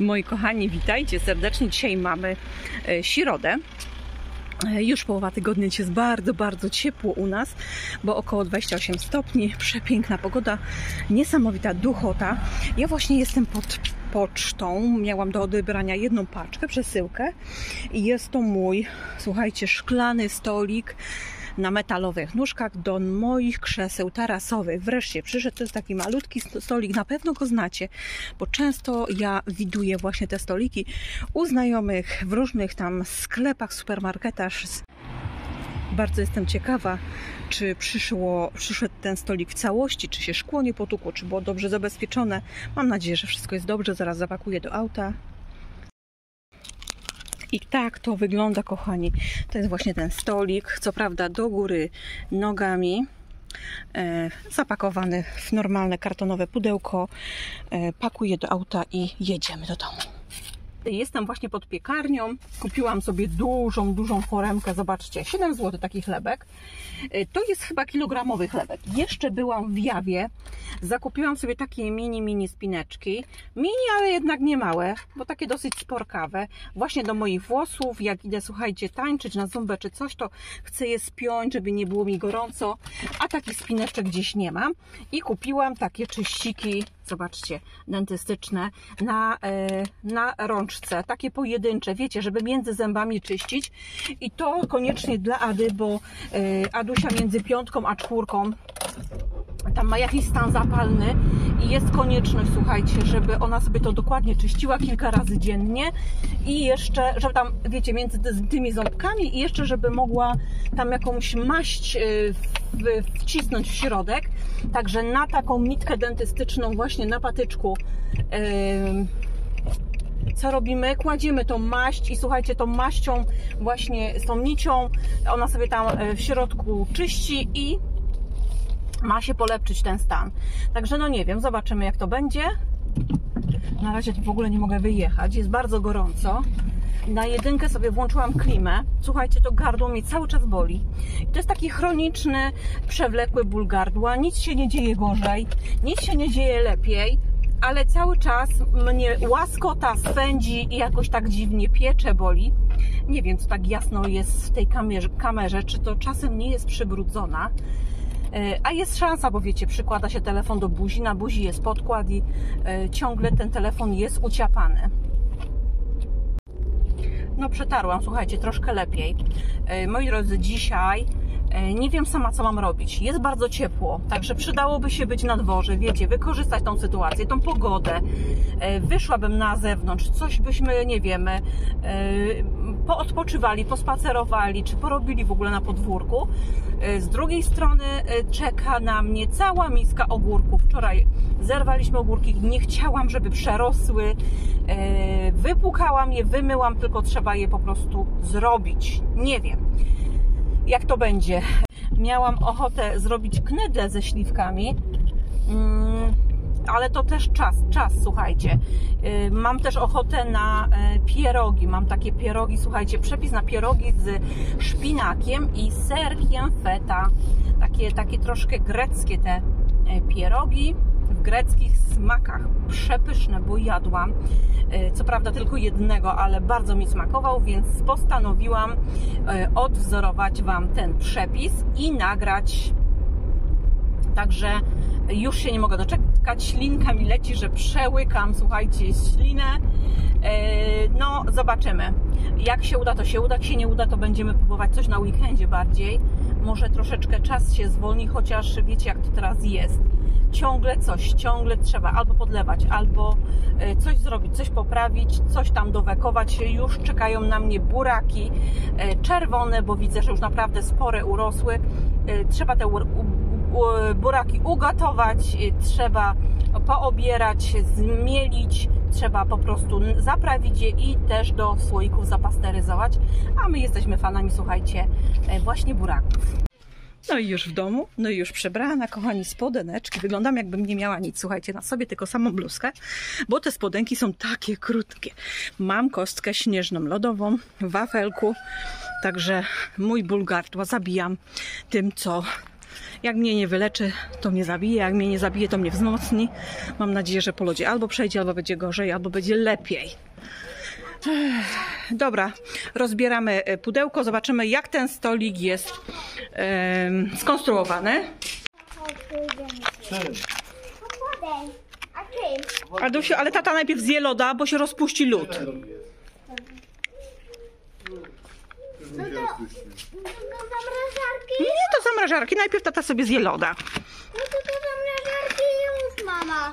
Moi kochani, witajcie serdecznie. Dzisiaj mamy środę. Już połowa tygodnia, jest bardzo, bardzo ciepło u nas, bo około 28 stopni, przepiękna pogoda, niesamowita duchota. Ja właśnie jestem pod pocztą, miałam do odebrania jedną paczkę, przesyłkę i jest to mój, słuchajcie, szklany stolik na metalowych nóżkach do moich krzeseł tarasowych. Wreszcie przyszedł, to jest taki malutki stolik, na pewno go znacie, bo często ja widuję właśnie te stoliki u znajomych w różnych tam sklepach, supermarketach. Bardzo jestem ciekawa, czy przyszedł ten stolik w całości, czy się szkło nie potukło, czy było dobrze zabezpieczone. Mam nadzieję, że wszystko jest dobrze, zaraz zapakuję do auta. I tak to wygląda, kochani. To jest właśnie ten stolik, co prawda do góry nogami, zapakowany w normalne kartonowe pudełko. Pakuję do auta i jedziemy do domu. Jestem właśnie pod piekarnią. Kupiłam sobie dużą foremkę. Zobaczcie, 7 zł taki chlebek. To jest chyba kilogramowy chlebek. Jeszcze byłam w Jawie. Zakupiłam sobie takie mini spineczki. Mini, ale jednak nie małe, bo takie dosyć sporkawe. Właśnie do moich włosów. Jak idę, słuchajcie, tańczyć na zumbę czy coś, to chcę je spiąć, żeby nie było mi gorąco. A takich spineczek gdzieś nie mam. I kupiłam takie czyściki, zobaczcie, dentystyczne na rączce, takie pojedyncze, wiecie, żeby między zębami czyścić. I to koniecznie dla Ady, bo Adusia między 5 a 4 tam ma jakiś stan zapalny i jest konieczność, słuchajcie, żeby ona sobie to dokładnie czyściła kilka razy dziennie i jeszcze, żeby tam, wiecie, między tymi ząbkami i jeszcze, żeby mogła tam jakąś maść wcisnąć w środek. Także na taką nitkę dentystyczną właśnie na patyczku co robimy? Kładziemy tą maść i słuchajcie, tą maścią właśnie z tą nicią ona sobie tam w środku czyści i ma się polepszyć ten stan. Także no nie wiem, zobaczymy jak to będzie. Na razie to w ogóle nie mogę wyjechać, jest bardzo gorąco. Na jedynkę sobie włączyłam klimę. Słuchajcie, to gardło mnie cały czas boli. I to jest taki chroniczny, przewlekły ból gardła. Nic się nie dzieje gorzej, nic się nie dzieje lepiej, ale cały czas mnie łaskota, swędzi i jakoś tak dziwnie piecze, boli. Nie wiem, co tak jasno jest w tej kamerze, czy to czasem nie jest przybrudzona. A jest szansa, bo wiecie, przykłada się telefon do buzi, na buzi jest podkład i ciągle ten telefon jest uciapany. No przetarłam, słuchajcie, troszkę lepiej. Moi drodzy, dzisiaj nie wiem sama, co mam robić. Jest bardzo ciepło, także przydałoby się być na dworze, wiecie, wykorzystać tą sytuację, tą pogodę. Wyszłabym na zewnątrz, coś byśmy, nie wiemy, poodpoczywali, pospacerowali, czy porobili w ogóle na podwórku. Z drugiej strony czeka na mnie cała miska ogórków. Wczoraj zerwaliśmy ogórki, nie chciałam, żeby przerosły. Wypłukałam je, wymyłam, tylko trzeba je po prostu zrobić. Nie wiem, jak to będzie. Miałam ochotę zrobić knedle ze śliwkami, ale to też czas, słuchajcie. Mam też ochotę na pierogi. Mam takie pierogi, słuchajcie, przepis na pierogi z szpinakiem i serkiem feta. Takie troszkę greckie te pierogi w greckich smakach. Przepyszne, bo jadłam. Co prawda tylko jednego, ale bardzo mi smakował, więc postanowiłam odwzorować Wam ten przepis i nagrać. Także już się nie mogę doczekać, ślinka mi leci, że przełykam, słuchajcie, ślinę. No, zobaczymy. Jak się uda, to się uda, jak się nie uda, to będziemy próbować coś na weekendzie bardziej. Może troszeczkę czas się zwolni, chociaż wiecie, jak to teraz jest. Ciągle trzeba albo podlewać, albo coś zrobić, coś poprawić, coś tam dowekować. Już czekają na mnie buraki czerwone, bo widzę, że już naprawdę spore urosły. Trzeba te buraki ugotować, trzeba poobierać, zmielić, trzeba po prostu zaprawić je i też do słoików zapasteryzować. A my jesteśmy fanami, słuchajcie, właśnie buraków. No i już w domu, no i już przebrana, kochani, spodeneczki. Wyglądam, jakbym nie miała nic, słuchajcie, na sobie, tylko samą bluzkę, bo te spodenki są takie krótkie. Mam kostkę śnieżną, lodową w wafelku, także mój ból gardła zabijam tym, co Jak mnie nie wyleczy, to mnie zabije. Jak mnie nie zabije, to mnie wzmocni. Mam nadzieję, że po lodzie albo przejdzie, albo będzie gorzej, albo będzie lepiej. Dobra, rozbieramy pudełko. Zobaczymy, jak ten stolik jest skonstruowany. Adusiu, ale tata najpierw zje loda, bo się rozpuści lód. No to zamrażarki? Nie, to zamrażarki. Najpierw tata sobie zje loda. No to zamrażarki już, mama.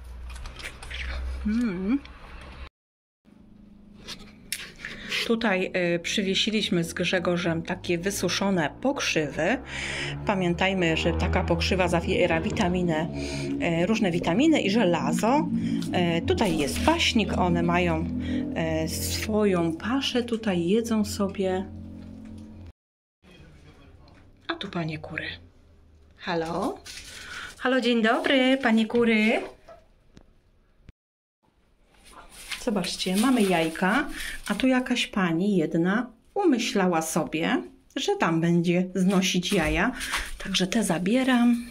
Tutaj przywiesiliśmy z Grzegorzem takie wysuszone pokrzywy. Pamiętajmy, że taka pokrzywa zawiera witaminę, różne witaminy i żelazo. Tutaj jest paśnik, one mają swoją paszę, tutaj jedzą sobie. A tu panie kury. Halo? Halo, dzień dobry, panie kury. Zobaczcie, mamy jajka, a tu jakaś pani jedna umyślała sobie, że tam będzie znosić jaja. Także te zabieram.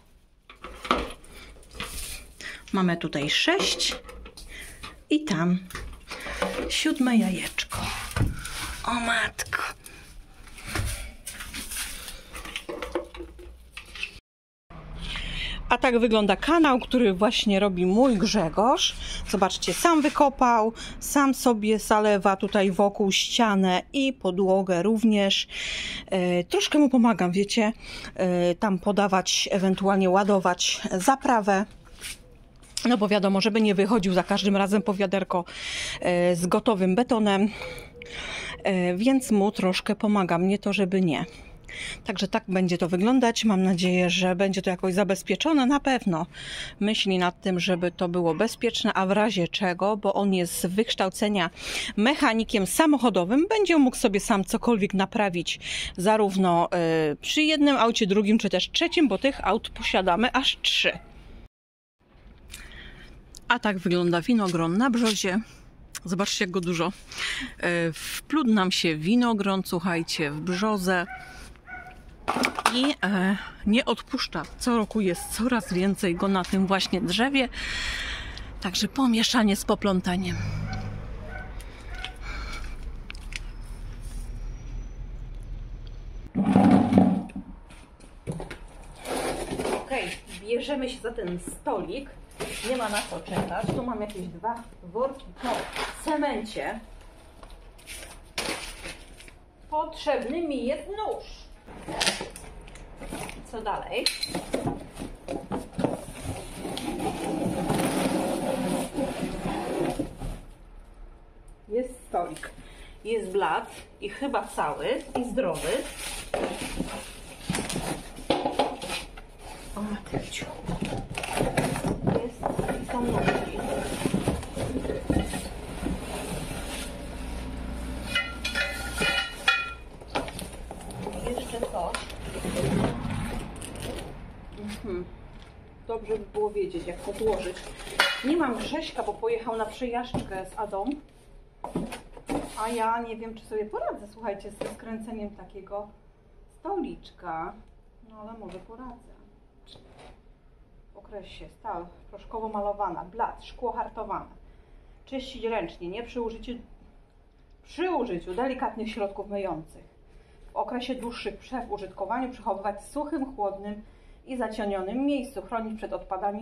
Mamy tutaj 6 i tam 7 jajeczko. O matko. A tak wygląda kanał, który właśnie robi mój Grzegorz. Zobaczcie, sam wykopał, sam sobie zalewa tutaj wokół ścianę i podłogę również. Troszkę mu pomagam, wiecie, tam podawać, ewentualnie ładować zaprawę. No bo wiadomo, żeby nie wychodził za każdym razem po wiaderko z gotowym betonem. Więc mu troszkę pomagam, nie to żeby nie. Także tak będzie to wyglądać. Mam nadzieję, że będzie to jakoś zabezpieczone. Na pewno myśli nad tym, żeby to było bezpieczne, a w razie czego, bo on jest z wykształcenia mechanikiem samochodowym, będzie mógł sobie sam cokolwiek naprawić, zarówno przy jednym aucie, drugim, czy też trzecim, bo tych aut posiadamy aż 3. A tak wygląda winogron na brzozie. Zobaczcie, jak go dużo. Wplótł nam się winogron, słuchajcie, w brzozę. I nie odpuszcza. Co roku jest coraz więcej go na tym właśnie drzewie. Także pomieszanie z poplątaniem. Ok, bierzemy się za ten stolik. Nie ma na co czekać. Tu mam jakieś 2 worki po cemencie. Potrzebny mi jest nóż. Co dalej? Jest stolik. Jest blat i chyba cały i zdrowy. O Mateusiu. Są nóżki. Jeszcze coś. Dobrze by było wiedzieć, jak podłożyć. Nie mam Grześka, bo pojechał na przejażdżkę z Adą. A ja nie wiem, czy sobie poradzę, słuchajcie, ze skręceniem takiego stoliczka. No ale może poradzę. Okresie, stal proszkowo malowana, blat, szkło hartowane. Czyścić ręcznie, nie przy użyciu delikatnych środków myjących. W okresie dłuższych przerw w użytkowaniu przechowywać w suchym, chłodnym i zacienionym miejscu. Chronić przed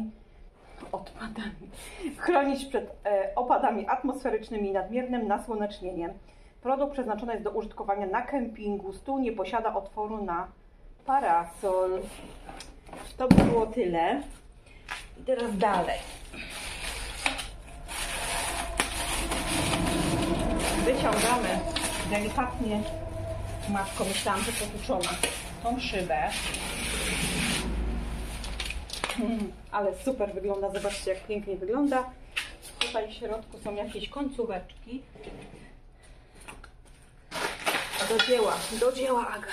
Chronić przed opadami atmosferycznymi i nadmiernym nasłonecznieniem. Produkt przeznaczony jest do użytkowania na kempingu. Stół nie posiada otworu na parasol. To by było tyle. I teraz dalej. Wyciągamy delikatnie, matko, myślałam, że potłuczona, tą szybę. Ale super wygląda, zobaczcie, jak pięknie wygląda. Tutaj w środku są jakieś końcóweczki. Do dzieła Aga.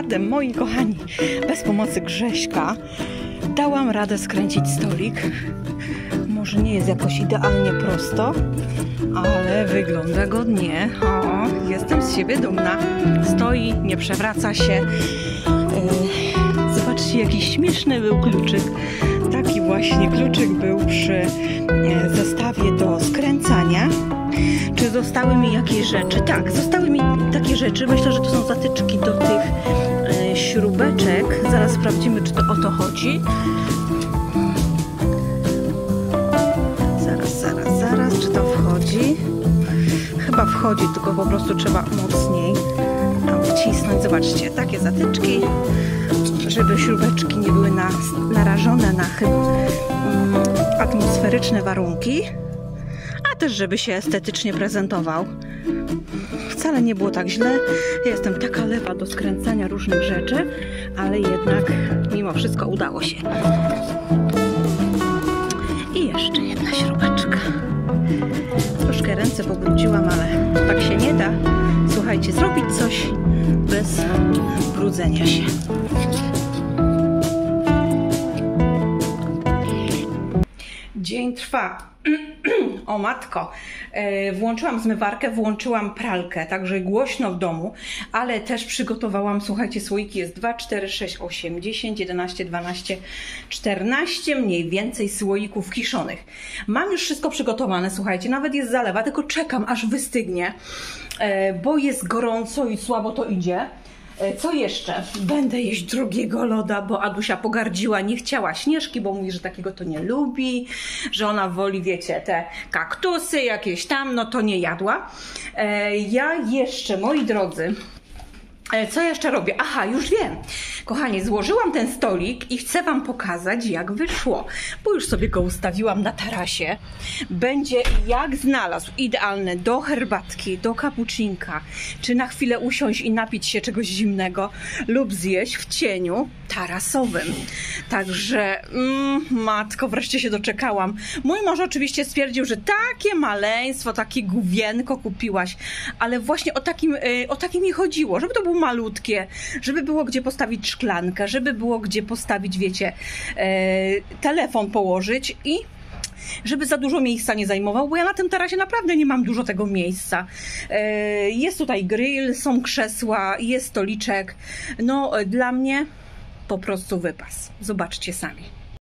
zatem, moi kochani, bez pomocy Grześka dałam radę skręcić stolik. Może nie jest jakoś idealnie prosto, ale wygląda godnie. O, jestem z siebie dumna. Stoi, nie przewraca się. Zobaczcie, jaki śmieszny był kluczyk. Taki właśnie kluczyk był przy zestawie do skręcania. Czy zostały mi jakieś rzeczy? Tak, zostały mi takie rzeczy. Myślę, że to są zatyczki do tych śrubeczek. Zaraz sprawdzimy, czy to o to chodzi. Zaraz, czy to wchodzi? Chyba wchodzi, tylko po prostu trzeba mocniej tam wcisnąć. Zobaczcie, takie zatyczki, żeby śrubeczki nie były narażone na atmosferyczne warunki, a też żeby się estetycznie prezentował. Wcale nie było tak źle. Ja jestem taka lewa do skręcania różnych rzeczy, ale jednak mimo wszystko udało się. I jeszcze jedna śrubeczka. Troszkę ręce pobrudziłam, ale tak się nie da. Słuchajcie, zrobić coś bez brudzenia się. Dzień trwa. O matko, włączyłam zmywarkę, włączyłam pralkę, także głośno w domu, ale też przygotowałam, słuchajcie, słoiki jest 2, 4, 6, 8, 10, 11, 12, 14 mniej więcej słoików kiszonych. Mam już wszystko przygotowane, słuchajcie, nawet jest zalewa, tylko czekam aż wystygnie, bo jest gorąco i słabo to idzie. Co jeszcze? Będę jeść drugiego loda, bo Adusia pogardziła, nie chciała śnieżki, bo mówi, że takiego to nie lubi, że ona woli, wiecie, te kaktusy jakieś tam, no to nie jadła. Ja jeszcze, moi drodzy, co jeszcze robię? Aha, już wiem. Kochani, złożyłam ten stolik i chcę wam pokazać, jak wyszło. Bo już sobie go ustawiłam na tarasie. Będzie jak znalazł. Idealne do herbatki, do kapucinka. Czy na chwilę usiąść i napić się czegoś zimnego lub zjeść w cieniu tarasowym. Także, matko, wreszcie się doczekałam. Mój mąż oczywiście stwierdził, że takie maleństwo, takie gówienko kupiłaś. Ale właśnie o takim mi chodziło. Żeby to było malutkie, żeby było gdzie postawić szklankę, żeby było gdzie postawić, wiecie, telefon położyć i żeby za dużo miejsca nie zajmował, bo ja na tym tarasie naprawdę nie mam dużo tego miejsca. Jest tutaj grill, są krzesła, jest stoliczek. No, dla mnie po prostu wypas. Zobaczcie sami.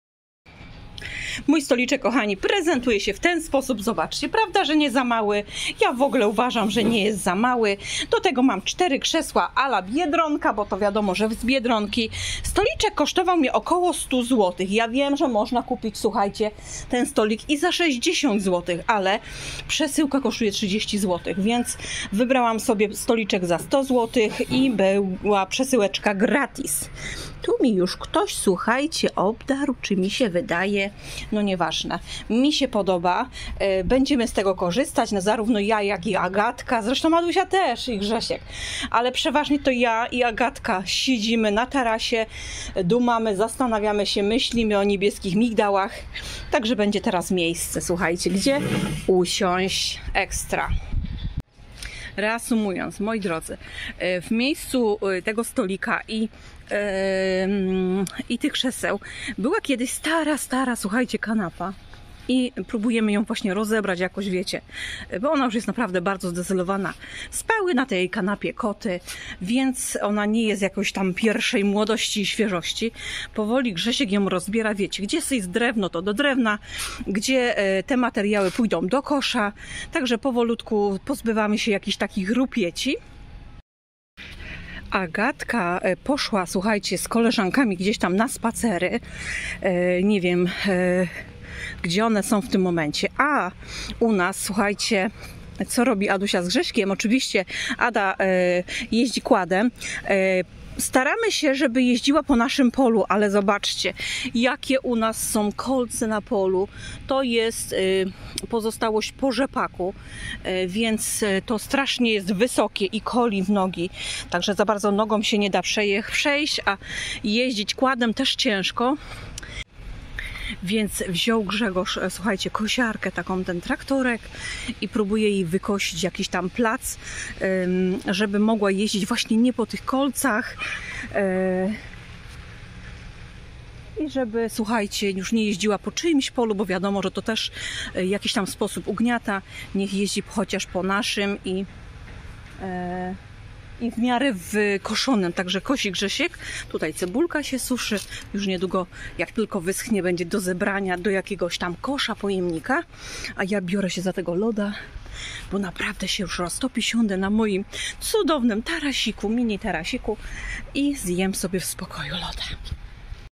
Mój stoliczek, kochani, prezentuje się w ten sposób. Zobaczcie, prawda, że nie za mały? Ja w ogóle uważam, że nie jest za mały. Do tego mam 4 krzesła a la Biedronka, bo to wiadomo, że z Biedronki. Stoliczek kosztował mnie około 100 zł. Ja wiem, że można kupić, słuchajcie, ten stolik i za 60 zł, ale przesyłka kosztuje 30 zł, więc wybrałam sobie stoliczek za 100 zł i była przesyłeczka gratis. Tu mi już ktoś, słuchajcie, obdarł, czy mi się wydaje, no nieważne. Mi się podoba, będziemy z tego korzystać, no zarówno ja, jak i Agatka, zresztą Adusia też i Grzesiek, ale przeważnie to ja i Agatka siedzimy na tarasie, dumamy, zastanawiamy się, myślimy o niebieskich migdałach, także będzie teraz miejsce, słuchajcie, gdzie usiąść ekstra. Reasumując, moi drodzy, w miejscu tego stolika i tych krzeseł była kiedyś stara, słuchajcie, kanapa. I próbujemy ją właśnie rozebrać jakoś, wiecie, bo ona już jest naprawdę bardzo zdecydowana. Spały na tej kanapie koty, więc ona nie jest jakoś tam pierwszej młodości i świeżości. Powoli Grzesiek ją rozbiera, wiecie, gdzie jest drewno, to do drewna, gdzie te materiały pójdą do kosza. Także powolutku pozbywamy się jakichś takich rupieci. Agatka poszła, słuchajcie, z koleżankami gdzieś tam na spacery. Nie wiem, gdzie one są w tym momencie. A u nas, słuchajcie, co robi Adusia z Grześkiem? Oczywiście Ada jeździ quadem. Staramy się, żeby jeździła po naszym polu, ale zobaczcie, jakie u nas są kolce na polu. To jest pozostałość po rzepaku, więc to strasznie jest wysokie i koli w nogi. Także za bardzo nogą się nie da przejść, a jeździć quadem też ciężko. Więc wziął Grzegorz, słuchajcie, kosiarkę, taką, ten traktorek i próbuje jej wykosić jakiś tam plac, żeby mogła jeździć właśnie nie po tych kolcach, I żeby, słuchajcie, już nie jeździła po czyimś polu, bo wiadomo, że to też w jakiś tam sposób ugniata. Niech jeździ chociaż po naszym i w miarę wykoszonym. Także kosi Grzesiek. Tutaj cebulka się suszy. Już niedługo, jak tylko wyschnie, będzie do zebrania do jakiegoś tam kosza, pojemnika. A ja biorę się za tego loda, bo naprawdę się już roztopi. Siądę na moim cudownym tarasiku, mini tarasiku i zjem sobie w spokoju loda.